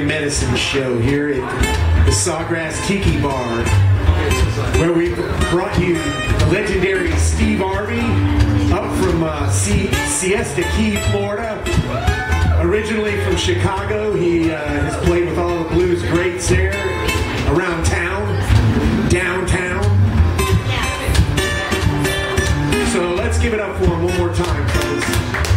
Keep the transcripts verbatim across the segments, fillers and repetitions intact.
medicine show here at the Sawgrass Tiki Bar, where we brought you the legendary Steve Arvey up from uh, C Siesta Key, Florida. Originally from Chicago, he uh, has played with all the blues greats there, around town, downtown. So let's give it up for him one more time, folks.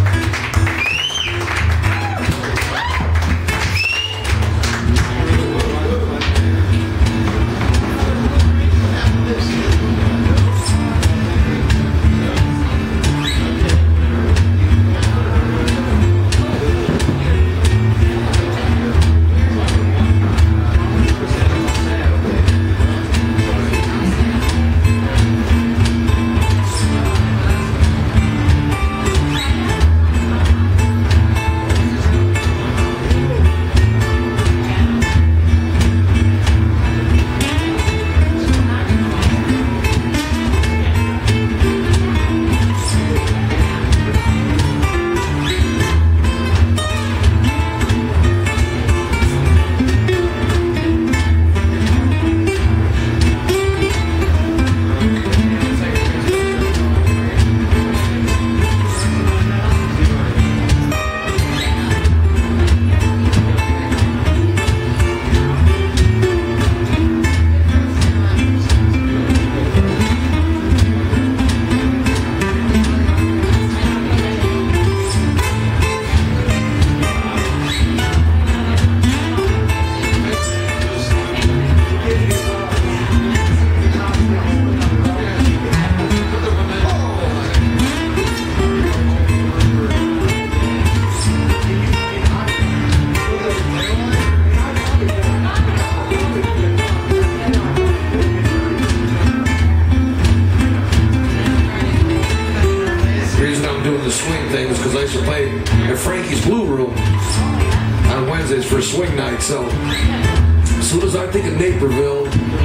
For swing night, so as soon as I think of Naperville,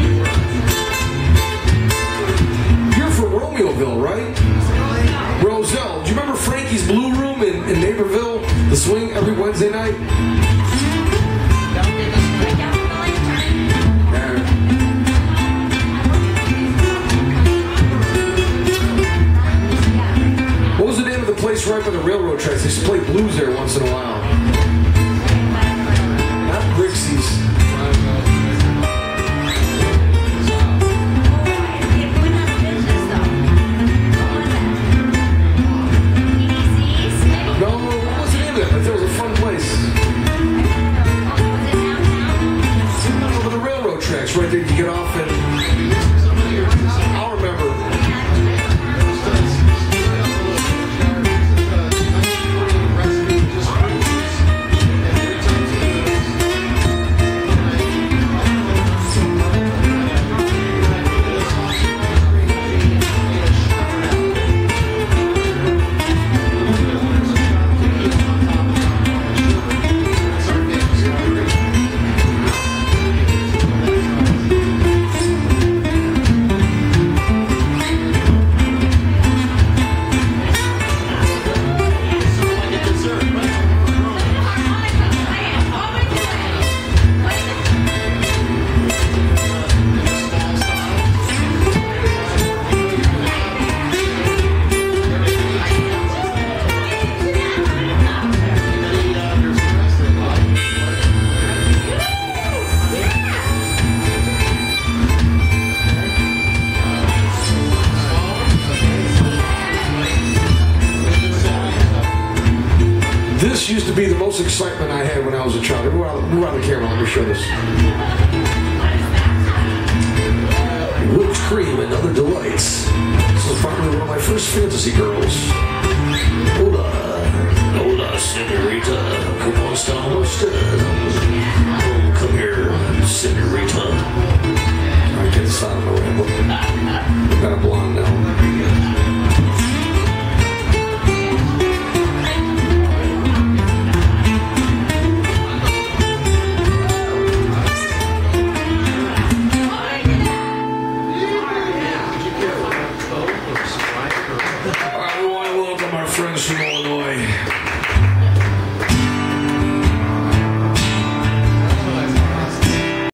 you're from Romeoville, right? Roselle, do you remember Frankie's Blue Room in, in Naperville? The swing every Wednesday night? What was the name of the place right by the railroad tracks? They used to play blues there once in a while. Rixie's. No, what was the name of it? But there was a fun place. Over the railroad tracks, right there. You get off and I'll remember. This used to be the most excitement I had when I was a child. Move around, move around the camera, let me show this. Whipped cream and other delights. This was probably one of my first fantasy girls. Hold on.